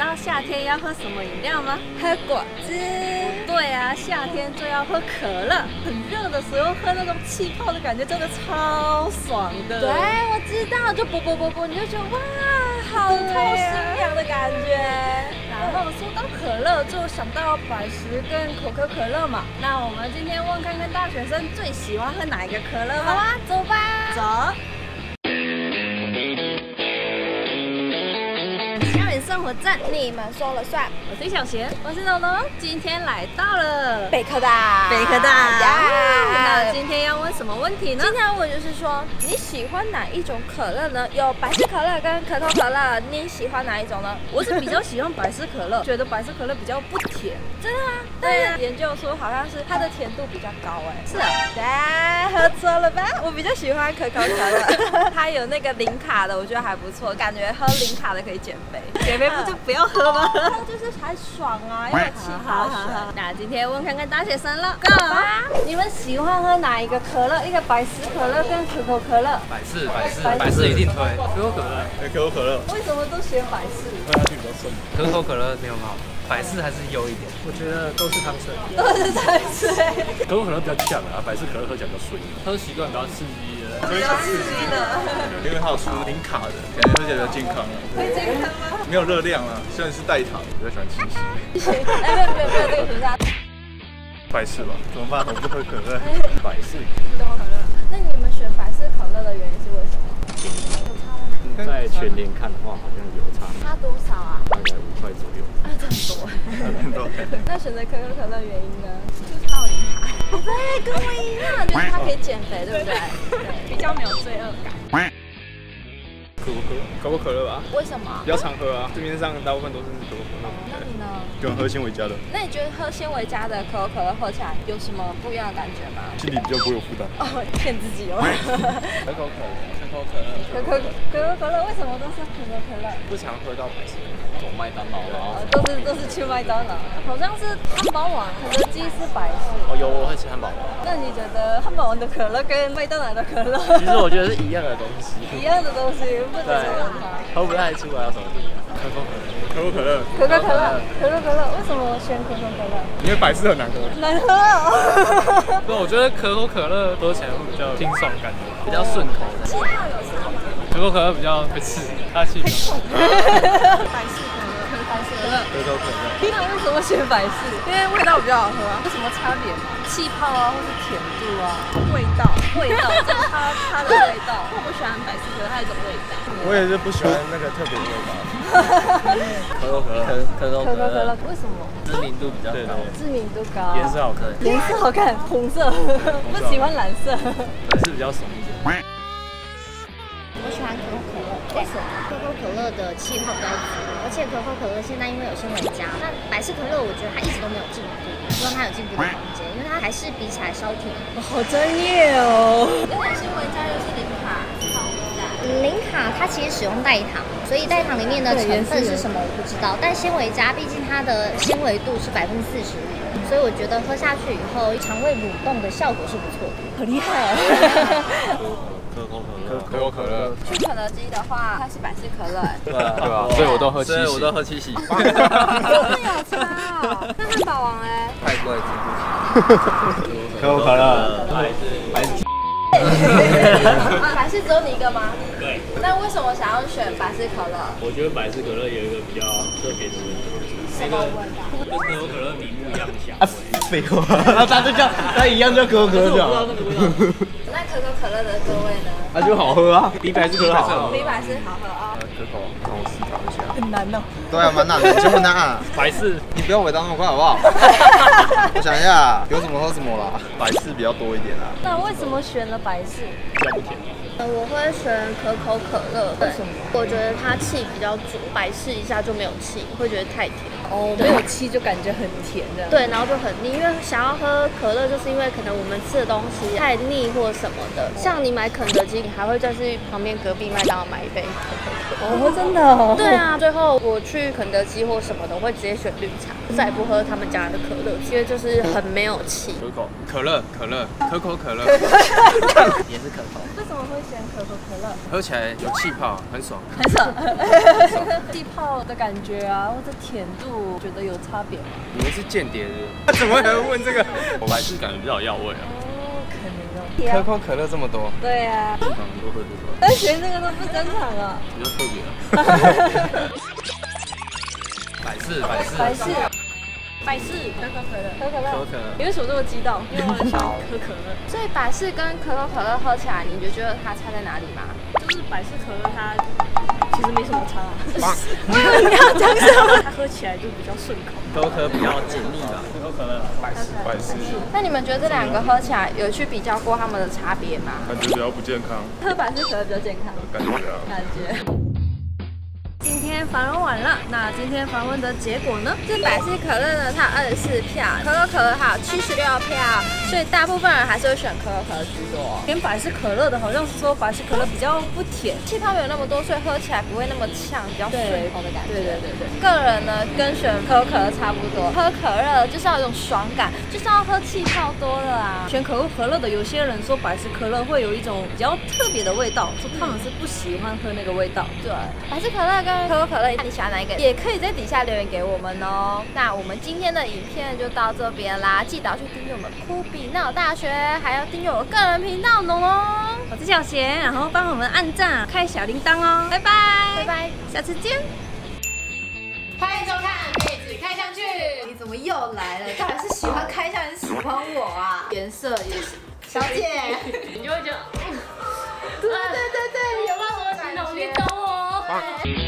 道夏天要喝什么饮料吗？ 喝果汁。 对啊，夏天就要喝可乐，很热的时候喝那种气泡的感觉真的超爽的。 对，我知道，就啵啵啵啵，你就觉得哇，好透心凉的感觉。 然后说到可乐，就想到百事跟可口可乐嘛。那我们今天问看看大学生最喜欢喝哪一个可乐吧。 好啊，走吧。 走。校园生活站， 你们说了算。 我是小贤，我是龙龙，今天来到了北科大。 北科大。 那那今天要问什么问题呢？ 今天要问就是说，你喜欢哪一种可乐呢？有百事可乐跟可口可乐，你喜欢哪一种呢？ 我是比较喜欢百事可乐，觉得百事可乐比较不甜。 真的吗？ 对啊， 研究说好像是它的甜度比较高哎。 是啊， 对，喝错了吧？我比较喜欢可口可乐，它有那个零卡的，我觉得还不错，感觉喝零卡的可以减肥。 减肥不就不要喝吗？ 它就是还爽啊，又有气泡水。 那今天问看看大学生了，Go！你们喜欢喝哪一个可乐？一个百事可乐跟可口可乐。 百事一定推。可口可乐， 可口可乐。 为什么都选百事？ 喝下去比较顺。 可口可乐没有很好，百事还是优一点。 我觉得都是汤水。 都是百事。 可口可乐比较呛啊，百事可乐喝起来比较顺，喝习惯比较刺激的。 比较刺激的。 因为它有出零卡的，感觉喝起来比较健康啊。 会健康吗？ 没有热量啊，虽然是代糖，比较喜欢清晰。 哎，没有这个评价。 百事吧？怎么办？我不喝可乐。百事。 可口可乐。那你们选百事可乐的原因是为什么？有差吗？ 在全年看的话，好像有差， 差多少啊？ 大概5块左右。 啊，这很多。 很多。 那选择可口可乐原因呢？就是它有零卡。对，跟我一样，就是它可以减肥，对不对？对， 比较没有罪恶感。 可口可乐吧？ 为什么？ 比较常喝啊，市面上大部分都是可口可乐。 那你呢？ 喜欢喝纤维加的， 那你觉得喝纤维加的可口可乐喝起来有什么不一样的感觉吗？ 心里比较不会有负担。 哦，骗自己哦。 可口可乐，可口可乐， 可口可乐为什么都是可口可乐？ 不常喝到百事，走麦当劳啊。 都是去麦当劳，好像是汉堡王、肯德基是百事。 哦，有我会吃汉堡王。 那你觉得汉堡王的可乐跟麦当劳的可乐？ 其实我觉得是一样的东西。 一样的东西，不能说它。 喝不太出来有什么不一样。 可口可乐，可口可乐， 可口可乐，可口可乐，为什么选可口可乐？ 因为百事很难喝。 难喝哦。 对，我觉得可口可乐喝起来会比较清爽，感觉比较顺口的。 气泡有差吗？ 可口可乐比较会刺，它气比较重。 百事可乐，百事可乐。 可口可乐。 那为什么选百事？因为味道比较好喝啊。有什么差别吗？气泡啊，或是甜度啊？味道，就是它的味道。我不喜欢百事可乐，它有一种味道。 我也是不喜欢那个特别的味道。 可口可乐，可口可乐， 为什么？ 知名度比较高， 知名度高， 颜色好看。 颜色好看，红色，不喜欢蓝色。 百事比较怂一点。 我喜欢可口可乐，为什么？可口可乐的气泡比较足，而且可口可乐现在因为有纤维加，那百事可乐我觉得它一直都没有进步，希望它有进步的空间，因为它还是比起来稍甜。 好专业哦！ 因为纤维加又是零卡， 零卡它其实使用代糖，所以代糖里面的成分是什么我不知道，但纤维加毕竟它的纤维度是45%，所以我觉得喝下去以后肠胃蠕动的效果是不错的。 好厉害！ 可口可乐。 去肯德基的话，它是百事可乐。 对啊，所以我都喝七喜，我都喝七喜。 真的有差哦。那汉堡王嘞？ 太贵，吃不起。 可口可乐。 百事。 百事只有你一个吗？对。那为什么想要选百事可乐？ 我觉得百事可乐有一个比较特别的味道， 什么味道？ 跟可口可乐名目一样香。 废话，他就叫他一样叫可口可乐叫。 那可口可乐的各位呢？ 那就好喝啊，比百事可乐好喝。 比百事好喝啊。 可口，让我思考一下。 很难哦。 对啊，蛮难的，就很难啊。 百事， 你不要回答那么快好不好？我想一下，有什么喝什么啦。百事比较多一点啊。 那为什么选了百事？ 比较不甜。 我会选可口可乐，为什么？我觉得它气比较足，百事一下就没有气，会觉得太甜。 哦，没有气就感觉很甜这样。 对，然后就很腻，因为想要喝可乐，就是因为可能我们吃的东西太腻或什么的。像你买肯德基，你还会再去旁边隔壁麦当劳买一杯可口可乐。 哦，真的哦。 对啊，最后我去肯德基或什么的，我会直接选绿茶，再也不喝他们家的可乐，因为就是很没有气。 可乐，可口可乐， 也是可口。 为什么会选可口可乐。 喝起来有气泡，很爽。 很爽。气泡的感觉啊，或者甜度，觉得有差别吗？ 你们是间谍的？怎么会有人问这个？ 我百事感觉比较有药味啊。 哦，可能哦。 可口可乐这么多。 对啊。 正常都喝这个。 但选这个都不正常啊。 比较特别啊。 百事。 百事可口可乐，可口可乐。 你为什么这么激动？因为我很喜欢喝可乐。 所以百事跟可口可乐喝起来，你觉得它差在哪里吗？ 就是百事可乐它其实没什么差。 你要讲什么？ 它喝起来就比较顺口。 可口可乐比较解腻吧。 可口可乐，百事， 那你们觉得这两个喝起来有去比较过它们的差别吗？ 感觉比较不健康， 喝百事可乐比较健康， 感觉啊。 感觉。今天访问完了，那今天访问的结果呢？ 这百事可乐呢，它有24票，可口可乐它有76票，所以大部分人还是会选可口可乐居多。 选百事可乐的好像是说百事可乐比较不甜， 气泡没有那么多，所以喝起来不会那么呛，比较顺口的感觉。 对。 个人呢跟选可口可乐差不多，喝可乐就是要有一种爽感，就是要喝气泡多了啊。 选可口可乐的有些人说百事可乐会有一种比较特别的味道，说他们是不喜欢喝那个味道。 对，百事可乐跟可口可乐，看你喜欢哪一个，也可以在底下留言给我们哦。那我们今天的影片就到这边啦，记得要去订阅我们酷比闹大学，还要订阅我个人频道农哦。 我是小贤，然后帮我们按赞、开小铃铛哦，拜拜， 拜拜， 下次见。 欢迎收看《妹子开箱去》。你怎么又来了？到底是喜欢开箱还是喜欢我啊？颜色也是，小姐， 你就会觉得， 对，有没有什么形容？你懂我。